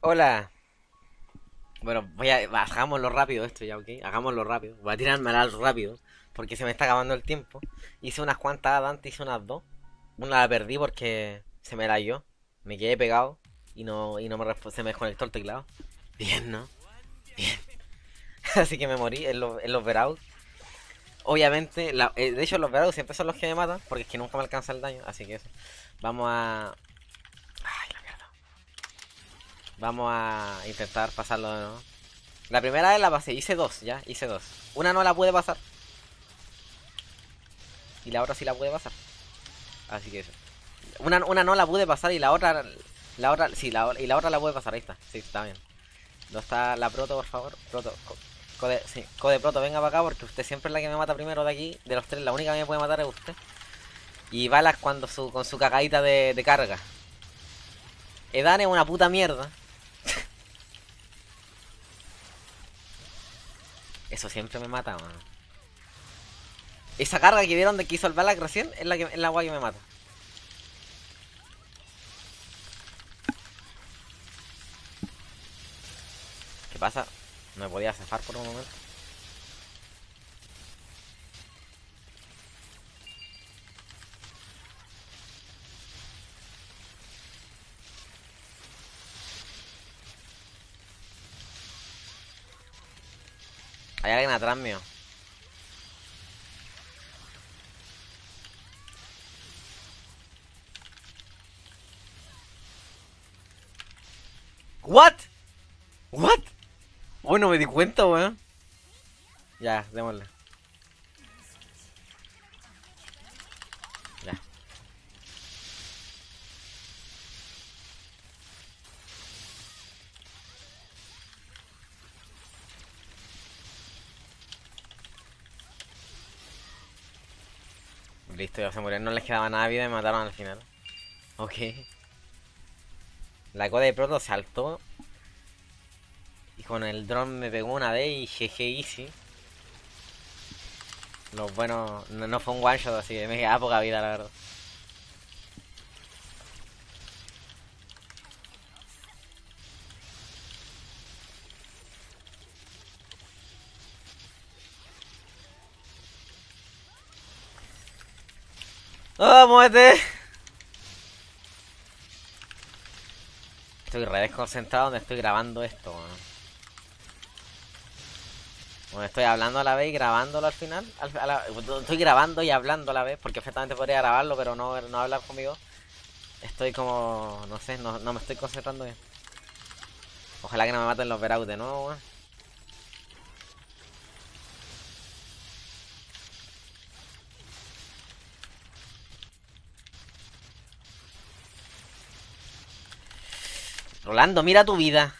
Hola. Bueno, hagámoslo rápido esto ya, ¿ok? Hagámoslo rápido. Voy a tirarme al rápido porque se me está acabando el tiempo. Hice unas cuantas antes, hice unas dos. Una la perdí porque se me la dio. Me quedé pegado y no se me desconectó el teclado. Bien, ¿no? Bien. Así que me morí en los Veraus. Obviamente, de hecho los Veraus siempre son los que me matan porque es que nunca me alcanza el daño. Así que eso. Vamos a... Ay, la mierda. Vamos a intentar pasarlo de nuevo. La primera vez la pasé, hice dos, ya, hice dos. Una no la pude pasar y la otra sí la pude pasar. Así que eso. Una no la pude pasar y sí, y la otra la pude pasar, ahí está, sí, está bien. ¿Dónde está la proto, por favor? Proto, code, sí, code proto, venga para acá porque usted siempre es la que me mata primero de aquí. De los tres, la única que me puede matar es usted. Y Balas con su cagadita de carga. Edan es una puta mierda. Eso siempre me mata, man. Esa carga que vieron de que hizo el Balak recién es la guay que me mata. ¿Qué pasa? No me podía zafar por un momento. Hay alguien atrás mío. ¿What? ¿What? Uy, no me di cuenta, weón. Ya, démosle. Ya. Listo, ya se murieron. No les quedaba nada de vida y me mataron al final. Ok. La coda de proto saltó. Y con el dron me pegó una vez y jeje easy. Los buenos. No fue un one shot, así que me quedaba poca vida, la verdad. ¡Oh, muévete! Estoy re desconcentrado donde estoy grabando esto, weón. Bueno, estoy hablando a la vez y grabándolo al final. Estoy grabando y hablando a la vez, porque perfectamente podría grabarlo, pero no hablar conmigo. Estoy como, no sé, no me estoy concentrando bien. Ojalá que no me maten los Veraus de nuevo, weón. Rolando, mira tu vida.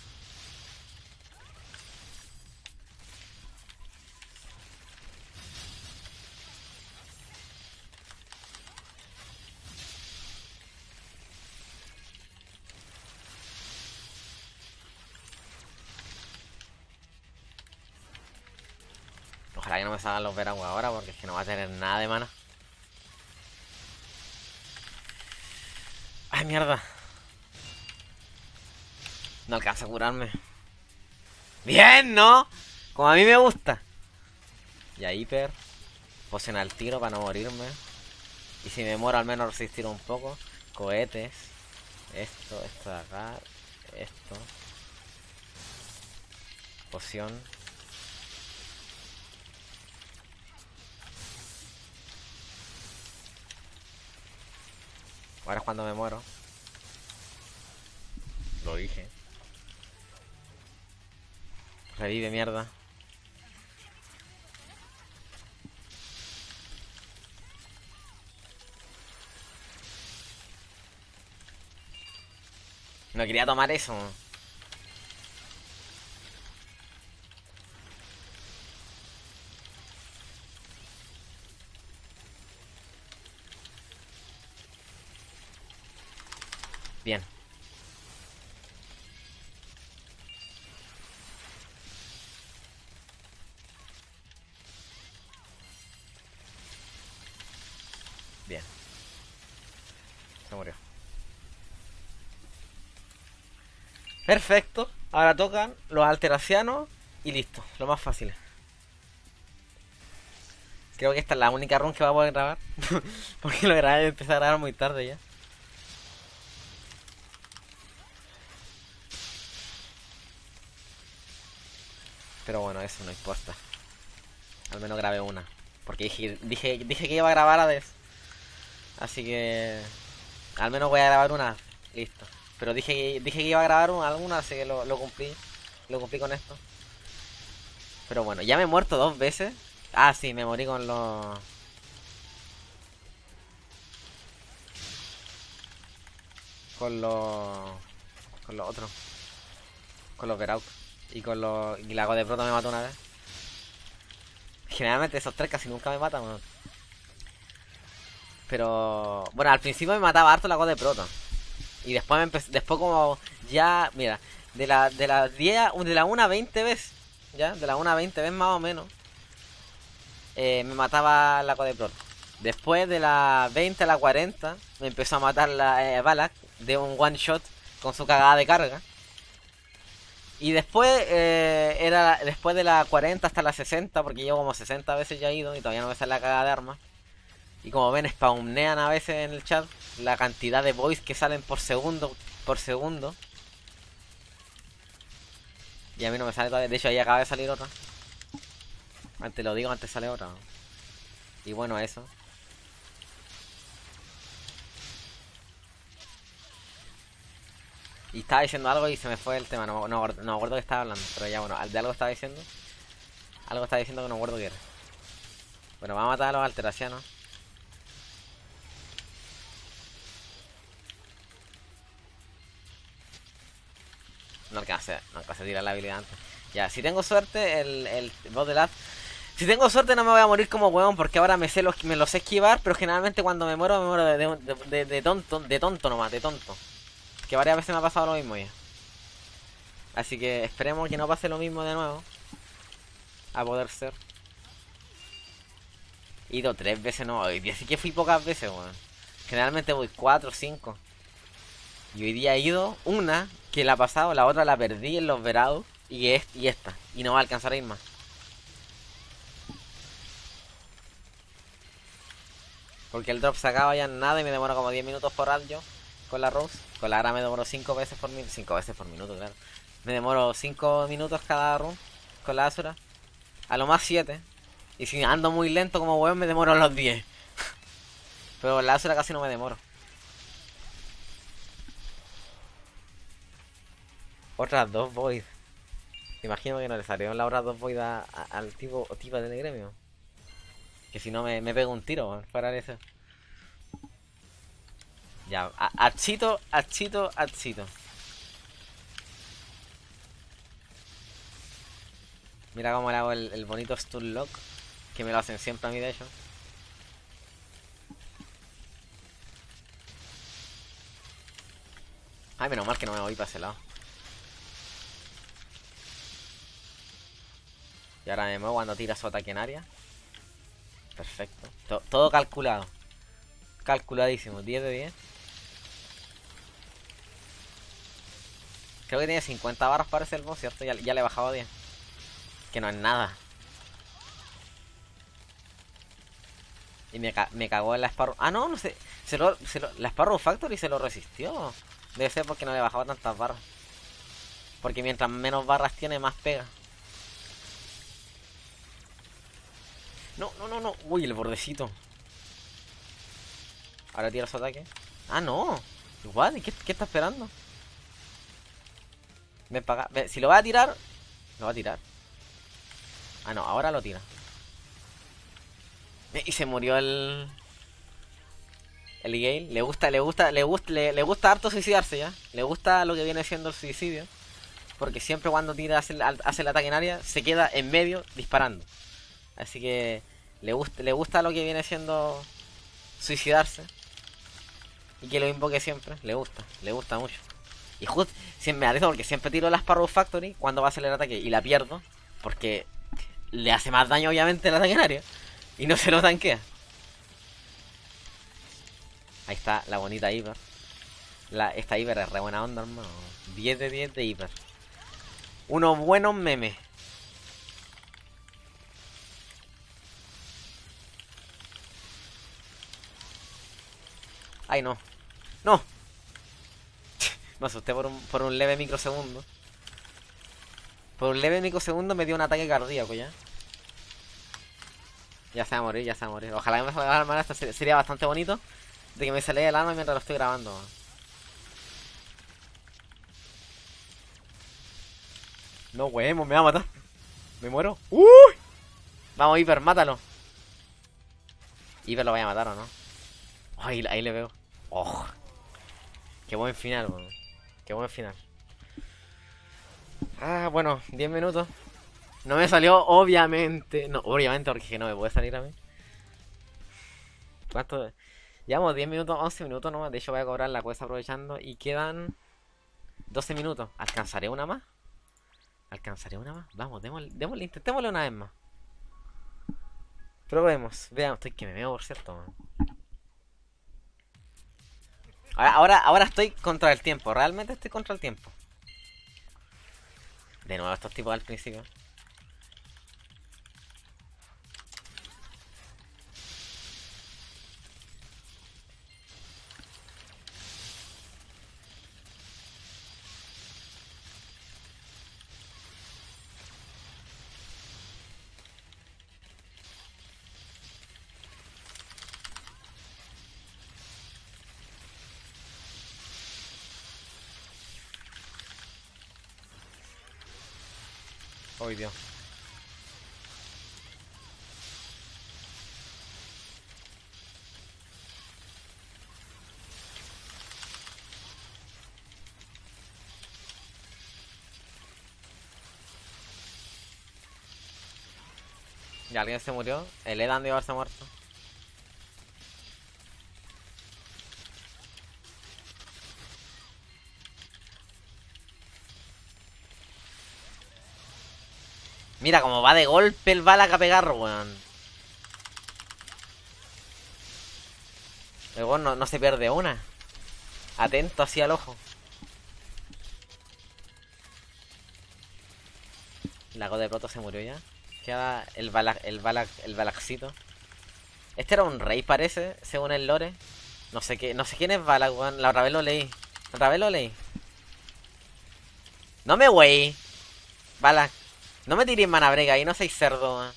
Ojalá que no me salgan los Veraus ahora, porque es que no va a tener nada de mana. Ay, mierda. No alcanza a curarme. Bien, ¿no? Como a mí me gusta. Ya, hiper. Poción al tiro para no morirme. Y si me muero, al menos resistir un poco. Cohetes. Esto de acá. Esto. Poción. Ahora es cuando me muero. Lo dije. Revive, mierda. No quería tomar eso. Bien. Bien. Se murió. Perfecto. Ahora tocan los alteracianos y listo. Lo más fácil. Creo que esta es la única run que voy a poder grabar. Porque lo grabé y empecé a grabar muy tarde ya. Pero bueno, eso no importa. Al menos grabé una. Porque dije que iba a grabar a vez. Así que al menos voy a grabar una. Listo. Pero dije que iba a grabar alguna, así que lo cumplí. Lo cumplí con esto. Pero bueno, ya me he muerto 2 veces. Ah, sí, me morí con los... Con los... Con los otros. Con los Verauk. Y la God de Proto me mató una vez. Generalmente esos tres casi nunca me matan, weón. Pero... Bueno, al principio me mataba harto la God de Proto. Y después después como... Ya, mira. De la 10... De la 1 a 20 veces. Ya, de la 1 a 20 veces más o menos. Me mataba la God de Proto. Después de la 20 a la 40 me empezó a matar la Balak de un one shot con su cagada de carga. Y después era después de la 40 hasta la 60, porque llevo como 60 veces ya ido y todavía no me sale la cagada de armas. Y como ven, spawnean a veces en el chat la cantidad de boys que salen por segundo. Y a mí no me sale todavía. De hecho, ahí acaba de salir otra. Antes lo digo, antes sale otra. Y bueno, eso. Y estaba diciendo algo y se me fue el tema. No me acuerdo que estaba hablando. Pero ya bueno, de algo estaba diciendo. Algo estaba diciendo que no me acuerdo qué era. Bueno, vamos a matar a los alteracianos. No alcancé a tirar la habilidad antes. Ya, si tengo suerte, el boss de Lad. Si tengo suerte no me voy a morir como huevón, porque ahora me lo sé esquivar, pero generalmente cuando me muero de tonto nomás, de tonto. Que varias veces me ha pasado lo mismo ya. Así que esperemos que no pase lo mismo de nuevo. A poder ser. He ido 3 veces, no, hoy día sí que fui pocas veces, weón. Generalmente voy 4 o 5. Y hoy día he ido una, que la ha pasado, la otra la perdí en los verados. Y esta. Y no va a alcanzar a ir más. Porque el drop se acaba ya en nada y me demora como 10 minutos por algo con la Rose. Con la Ara me demoro 5 veces por minuto. 5 veces por minuto, claro. Me demoro 5 minutos cada run con la Asura. A lo más 7. Y si ando muy lento como weón me demoro los 10. Pero con la Asura casi no me demoro. Otras 2 Void. Imagino que no le salieron las otras 2 Void al tipo o tipa del gremio. Que si no me pego un tiro, weón, para eso. Ya, achito. Mira cómo le hago el bonito stun lock. Que me lo hacen siempre a mí, de hecho. Ay, menos mal que no me voy para ese lado. Y ahora me muevo cuando tira su ataque en área. Perfecto. Todo calculado. Calculadísimo. 10 de 10. Creo que tiene 50 barras para ese el boss, ¿cierto? Ya le he bajado a 10. Que no es nada. Y me cagó en la Sparrow. Ah, no sé. La Sparrow Factory se lo resistió. Debe ser porque no le bajaba tantas barras. Porque mientras menos barras tiene, más pega. No. Uy, el bordecito. Ahora tira su ataque. Ah, no. Igual, ¿qué está esperando? Ven para acá. Si lo va a tirar, lo va a tirar. Ah, no, ahora lo tira. Y se murió el Gale. Le gusta harto suicidarse ya. Le gusta lo que viene siendo el suicidio. Porque siempre cuando tira hace el ataque en área, se queda en medio disparando. Así que le gusta lo que viene siendo suicidarse. Y que lo invoque siempre. Le gusta mucho. Y justo siempre me arriesgo porque siempre tiro la Sparrow Factory cuando va a hacer el ataque y la pierdo. Porque le hace más daño obviamente el ataque en área. Y no se lo tanquea. Ahí está la bonita Hiper. Esta hiper es re buena onda, hermano. 10 de 10 de hiper. Unos buenos memes. Ay, no. ¡No! Me asusté por un leve microsegundo. Por un leve microsegundo me dio un ataque cardíaco ya. Ya se va a morir, ya se va a morir. Ojalá que me salga mal, esto sería bastante bonito. De que me saliera el arma mientras lo estoy grabando. No, huevos, me va a matar. Me muero. ¡Uy! Vamos, Hiper, mátalo. Hiper lo voy a matar, ¿o no? Ay, ahí le veo. Oh, qué buen final, weón. Qué buen final. Ah, bueno, 10 minutos. No me salió, obviamente. No, obviamente, porque no me puede salir a mí. ¿Cuánto? Llevamos 10 minutos, 11 minutos nomás. De hecho, voy a cobrar la cuesta aprovechando. Y quedan 12 minutos. ¿Alcanzaré una más? ¿Alcanzaré una más? Vamos, démosle, intentémosle una vez más. Probemos. Veamos, estoy que me veo, por cierto, man. Ahora estoy contra el tiempo. Realmente estoy contra el tiempo. De nuevo estos tipos al principio. Oh, Dios. Ya alguien se murió. El Edan debe haberse muerto. Mira cómo va de golpe el Balak a pegar, weón. El weón no se pierde una. Atento así al ojo. La God de Proto se murió ya. Queda el Balakcito. Este era un rey, parece, según el lore. No sé quién es Balak, weón. La otra vez lo leí. La otra vez lo leí. No me wey. Balak. No me tiré mana brega ahí, no seis cerdo, weón.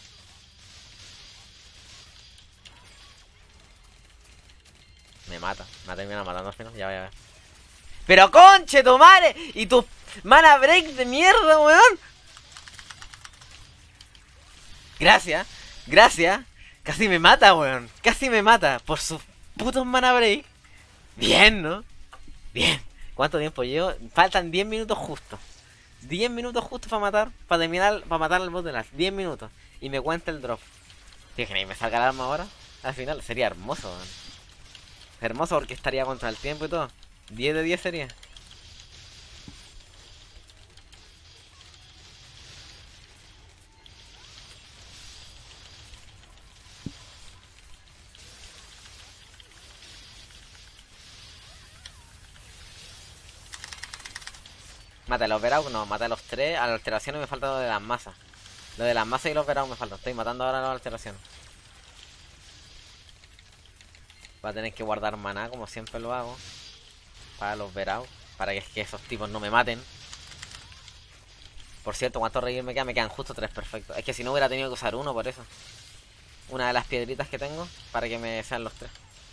Me mata. Me termina matando al final. Ya voy a ver. Pero conche tu madre. Y tu mana break de mierda, weón. Gracias. Gracias. Casi me mata, weón. Casi me mata. Por sus putos mana break. Bien, ¿no? Bien. ¿Cuánto tiempo llevo? Faltan 10 minutos justo. 10 minutos justo para matar. Para terminar. Para matar al boss de las 10 minutos. Y me cuenta el drop. Fíjense, y me salga el arma ahora. Al final sería hermoso, weón. Hermoso porque estaría contra el tiempo y todo. 10 de 10 sería. Mata a los Veraug, no, mata a los tres. A las alteraciones me falta lo de las masas. Lo de las masas y los Veraug me falta. Estoy matando ahora a las alteraciones. Voy a tener que guardar maná como siempre lo hago. Para los Veraug. Para que esos tipos no me maten. Por cierto, ¿cuántos reyes me quedan? Me quedan justo 3, perfecto. Es que si no hubiera tenido que usar uno por eso. Una de las piedritas que tengo. Para que me sean los 3.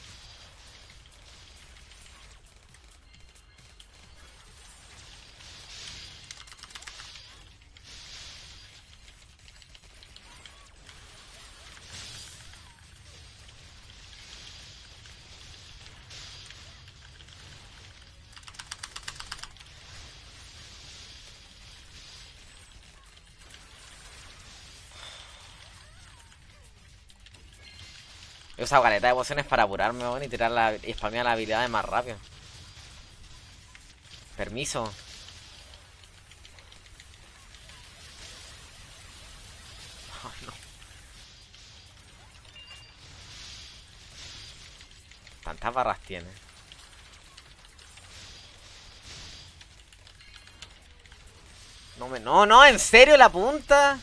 He usado caleta de pociones para apurarme, weón, y tirar y spamear las habilidades más rápido. Permiso. Ay, no. Tantas barras tiene. No, ¿en serio la punta?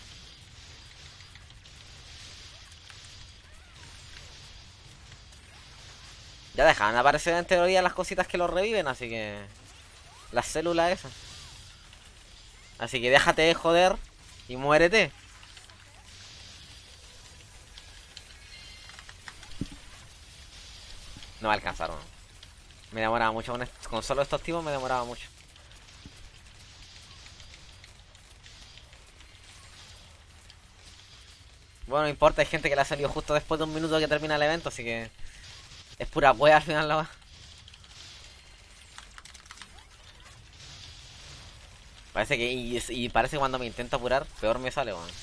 Ya dejaban aparecer en teoría las cositas que lo reviven, así que... Las células esas. Así que déjate de joder y muérete. No va a alcanzar, ¿no? Me demoraba mucho con solo estos tipos, me demoraba mucho. Bueno, no importa, hay gente que le ha salido justo después de un minuto que termina el evento, así que... Es pura wea al final la va. Parece que... Y parece que cuando me intento apurar, peor me sale, weón.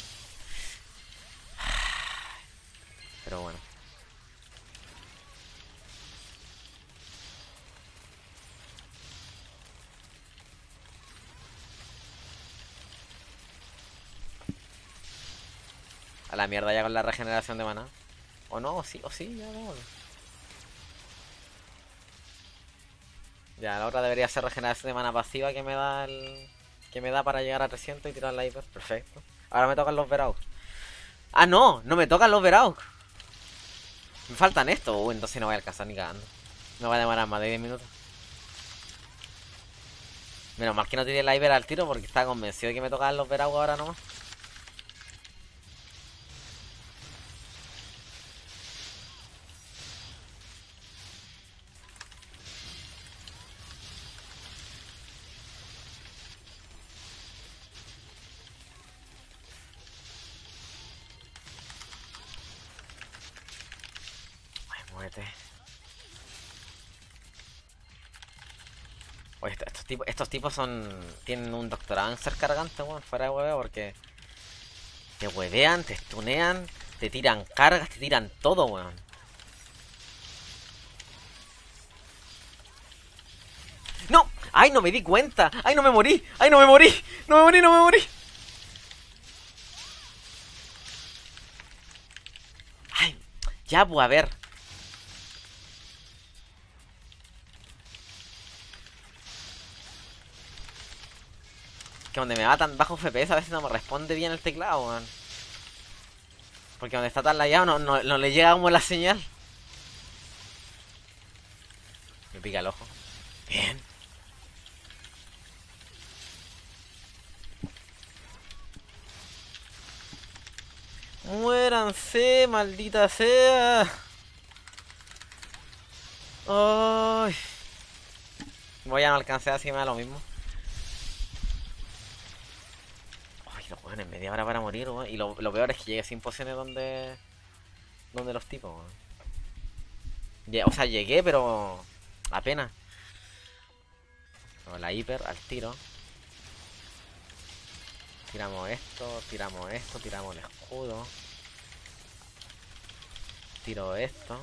Pero bueno. A la mierda ya con la regeneración de maná. O no, o sí, ya no. Ya, la otra debería ser regeneración de mana pasiva que me da el... Que me da para llegar a 300 y tirar la hiper. Perfecto. Ahora me tocan los Veraug. Ah, no, no me tocan los Veraug. Me faltan estos. Entonces no voy a alcanzar ni cagando. Me va a demorar más de 10 minutos. Menos mal que no tiré la hiper al tiro porque estaba convencido de que me tocaban los Veraug ahora nomás. Ay, muévete. Oye, estos tipos tienen un doctorado en ser cargantes, weón, fuera de hueveo, porque te huevean, te stunean, te tiran cargas, te tiran todo, weón. ¡No! ¡Ay, no me di cuenta! ¡Ay, no me morí! ¡Ay, no me morí! ¡No me morí, no me morí! ¡Ay! Ya, pues, a ver. Que donde me va tan bajo FPS a veces no me responde bien el teclado, weón. Porque donde está tan lagueado no le llega como la señal. Me pica el ojo. Bien. Muéranse, maldita sea. Ay. Voy a no alcanzar, así que me da lo mismo. Ay, los weones, media hora para morir, weón. Y lo peor es que llegué sin pociones donde los tipos, weón. O sea, llegué, pero apenas. No, la hiper al tiro. Tiramos esto, tiramos el escudo. Tiro esto.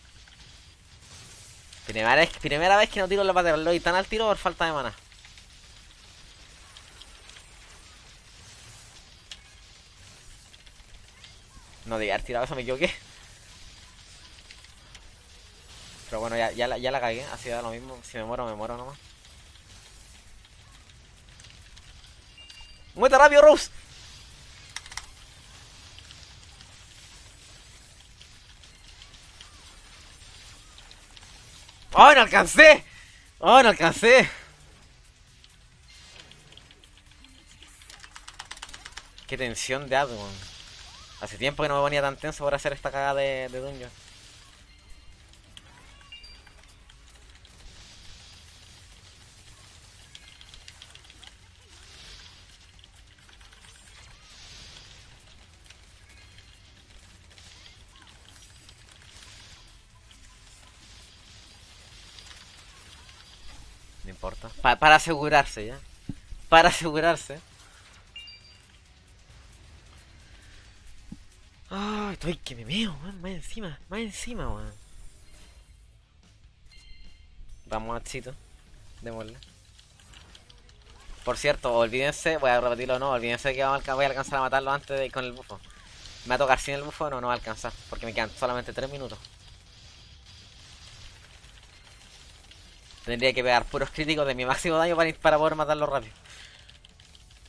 Primera vez que no tiro la Paterloy tan al tiro por falta de mana. No debía haber tirado eso, me equivoqué. Pero bueno, ya la cagué, así da lo mismo. Si me muero nomás. ¡Muerte rápido, Rose! ¡Oh, no alcancé! ¡Oh, no alcancé! Qué tensión de Admon. Hace tiempo que no me ponía tan tenso por hacer esta cagada de dungeon. No importa. Para asegurarse, ¿ya? Para asegurarse. Ay, estoy que me meo, man. Más encima, weón. Vamos a Chito. Démosle. Por cierto, olvídense, voy a repetirlo o no, olvídense que voy a alcanzar a matarlo antes de ir con el bufo. ¿Me va a tocar sin el bufo? No va a alcanzar, porque me quedan solamente 3 minutos. Tendría que pegar puros críticos de mi máximo daño para poder matarlo rápido.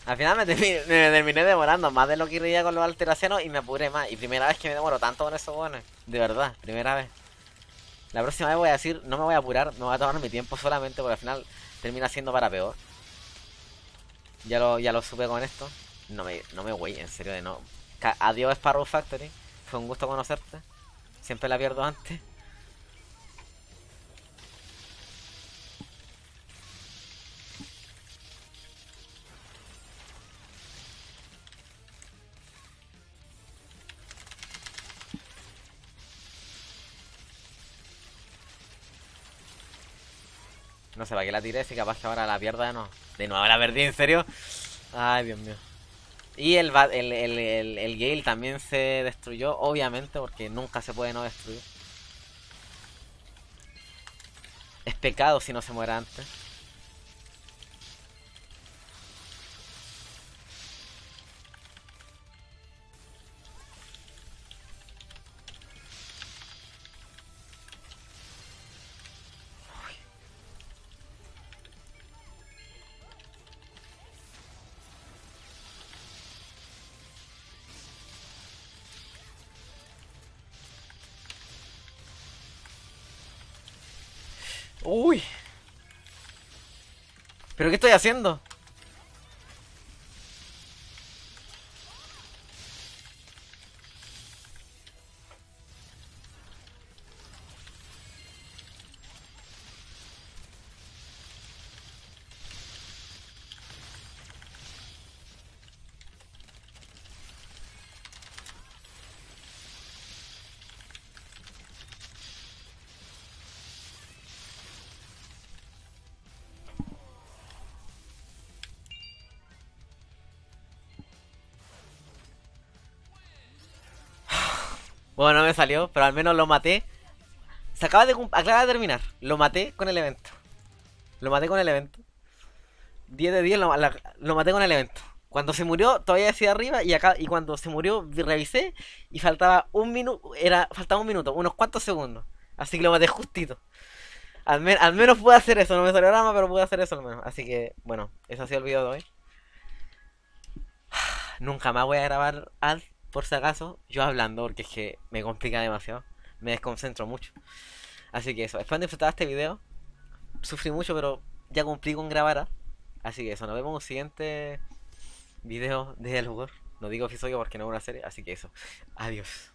Al final me terminé demorando más de lo que iría con los alteraciones y me apuré más. Y primera vez que me demoro tanto con esos buenos. De verdad, primera vez. La próxima vez voy a decir, no me voy a apurar, me voy a tomar mi tiempo solamente porque al final termina siendo para peor. Ya lo supe con esto. No me voy, en serio de no. Adiós Sparrow Factory. Fue un gusto conocerte. Siempre la pierdo antes. No sé para qué la tiré, si capaz que ahora la pierda de nuevo. De nuevo la perdí, ¿en serio? Ay, Dios mío. Y el Gale también se destruyó, obviamente, porque nunca se puede no destruir. Es pecado si no se muere antes. Uy, ¿pero qué estoy haciendo? Bueno, no me salió, pero al menos lo maté. Acaba de terminar. Lo maté con el evento. Lo maté con el evento. 10 de 10 lo maté con el evento. Cuando se murió, todavía decía arriba. Y cuando se murió, revisé. Y faltaba un minuto. Faltaba un minuto, unos cuantos segundos. Así que lo maté justito. Al menos pude hacer eso. No me salió nada más, pero pude hacer eso al menos. Así que, bueno, eso ha sido el video de hoy. Nunca más voy a grabar ad, por si acaso. Yo hablando, porque es que me complica demasiado. Me desconcentro mucho. Así que eso. Espero que disfrutar este video. Sufrí mucho, pero ya cumplí con grabar. Así que eso, nos vemos en un siguiente video de El Jugador. No digo episodio porque no es una serie, así que eso. Adiós.